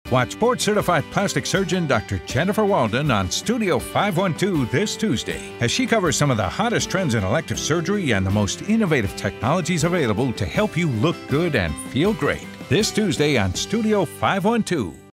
Watch board-certified plastic surgeon Dr. Jennifer Walden on Studio 512 this Tuesday as she covers some of the hottest trends in elective surgery and the most innovative technologies available to help you look good and feel great. This Tuesday on Studio 512.